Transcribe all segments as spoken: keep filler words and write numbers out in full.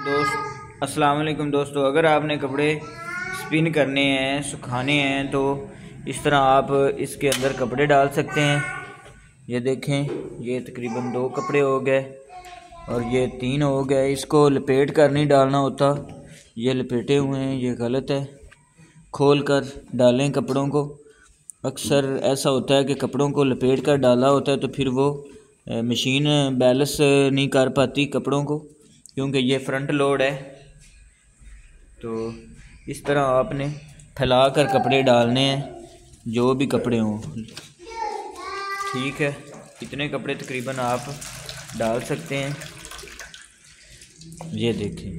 दोस्त अस्सलाम वालेकुम दोस्तों, अगर आपने कपड़े स्पिन करने हैं, सुखाने हैं, तो इस तरह आप इसके अंदर कपड़े डाल सकते हैं। ये देखें, ये तकरीबन दो कपड़े हो गए और ये तीन हो गए। इसको लपेट कर नहीं डालना होता, ये लपेटे हुए हैं, ये गलत है। खोल कर डालें कपड़ों को। अक्सर ऐसा होता है कि कपड़ों को लपेट कर डाला होता है तो फिर वो मशीन बैलेंस नहीं कर पाती कपड़ों को, क्योंकि ये फ्रंट लोड है। तो इस तरह आपने फैला कर कपड़े डालने हैं, जो भी कपड़े हों। ठीक है, इतने कपड़े तकरीबन आप डाल सकते हैं। ये देखें,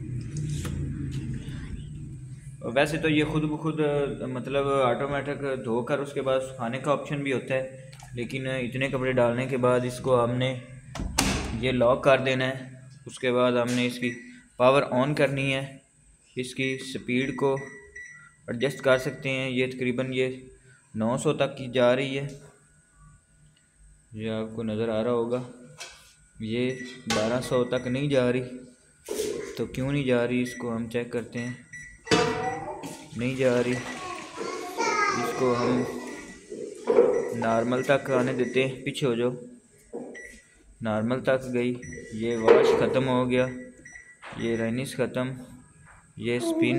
वैसे तो ये खुद ब खुद मतलब ऑटोमेटिक धोकर उसके बाद सुखाने का ऑप्शन भी होता है, लेकिन इतने कपड़े डालने के बाद इसको हमने ये लॉक कर देना है। उसके बाद हमने इसकी पावर ऑन करनी है, इसकी स्पीड को एडजस्ट कर सकते हैं। ये तकरीबन ये नौ सौ तक की जा रही है, ये आपको नज़र आ रहा होगा। ये बारह सौ तक नहीं जा रही, तो क्यों नहीं जा रही इसको हम चेक करते हैं। नहीं जा रही, इसको हम नॉर्मल तक आने देते हैं। पीछे हो जाओ, नॉर्मल तक गई, ये वॉश ख़त्म हो गया, ये रेनिस ख़त्म, ये स्पिन।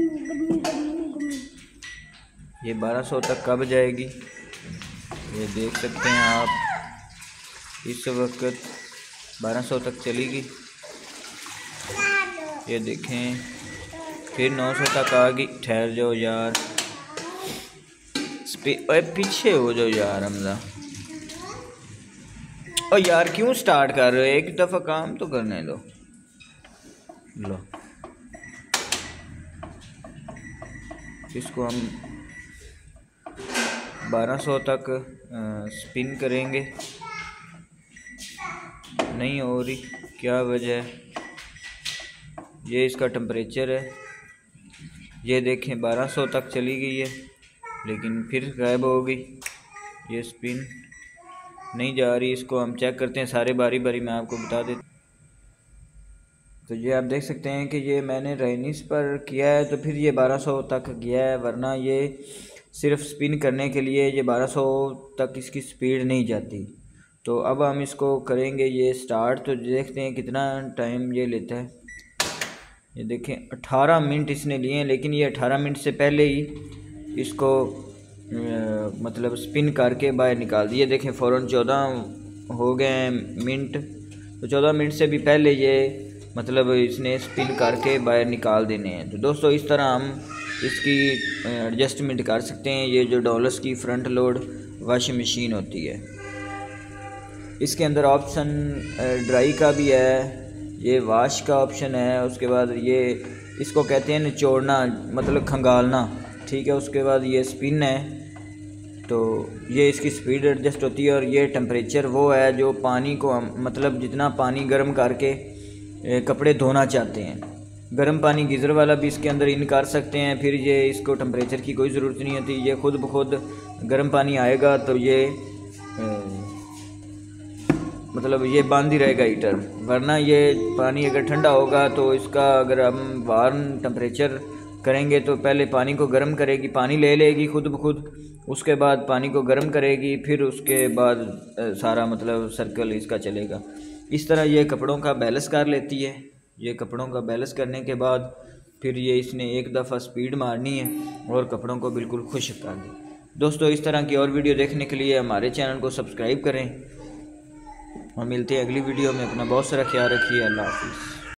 ये बारह सौ तक कब जाएगी ये देख सकते हैं आप। इस वक्त बारह सौ तक चलेगी, ये देखें, फिर नौ सौ तक आ गई। ठहर जाओ यार, पीछे हो जाओ यार हमजा। और यार क्यों स्टार्ट कर रहे हो, एक दफ़ा काम तो करने दो। लो, इसको हम बारह सौ तक स्पिन करेंगे। नहीं हो रही, क्या वजह है? ये इसका टेम्परेचर है। ये देखें, बारह सौ तक चली गई है, लेकिन फिर गायब हो गई। ये स्पिन नहीं जा रही, इसको हम चेक करते हैं सारे बारी बारी, मैं आपको बता देता। तो ये आप देख सकते हैं कि ये मैंने रेनिस पर किया है, तो फिर ये बारह सौ तक गया है, वरना ये सिर्फ स्पिन करने के लिए ये बारह सौ तक इसकी स्पीड नहीं जाती। तो अब हम इसको करेंगे ये स्टार्ट, तो देखते हैं कितना टाइम ये लेता है। ये देखें, अठारह मिनट इसने लिए हैं, लेकिन ये अठारह मिनट से पहले ही इसको आ, मतलब स्पिन करके बाहर निकाल दिए। देखें, फ़ौरन चौदह हो गए मिनट, तो चौदह मिनट से भी पहले ये मतलब इसने स्पिन करके बाहर निकाल देने हैं। तो दोस्तों, इस तरह हम इसकी एडजस्टमेंट कर सकते हैं। ये जो डॉलर्स की फ्रंट लोड वॉशिंग मशीन होती है, इसके अंदर ऑप्शन ड्राई का भी है, ये वाश का ऑप्शन है। उसके बाद ये इसको कहते हैं निचोड़ना, मतलब खंगालना, ठीक है। उसके बाद ये स्पिन है, तो ये इसकी स्पीड एडजस्ट होती है। और ये टेम्परेचर वो है जो पानी को हम मतलब जितना पानी गर्म करके कपड़े धोना चाहते हैं, गर्म पानी गीज़र वाला भी इसके अंदर इन कर सकते हैं। फिर ये इसको टेम्परेचर की कोई ज़रूरत नहीं होती, ये खुद ब खुद गर्म पानी आएगा तो ये ए, मतलब ये बंद ही रहेगा हीटर। वरना ये पानी अगर ठंडा होगा तो इसका अगर हम वार्म टेम्परेचर करेंगे तो पहले पानी को गर्म करेगी, पानी ले लेगी खुद ब खुद, उसके बाद पानी को गर्म करेगी, फिर उसके बाद सारा मतलब सर्कल इसका चलेगा। इस तरह ये कपड़ों का बैलेंस कर लेती है। ये कपड़ों का बैलेंस करने के बाद फिर ये इसने एक दफ़ा स्पीड मारनी है और कपड़ों को बिल्कुल खुश्क कर दी। दोस्तों, इस तरह की और वीडियो देखने के लिए हमारे चैनल को सब्सक्राइब करें और मिलते हैं अगली वीडियो में। अपना बहुत सारा ख्याल रखिए। अल्लाह हाफिज़।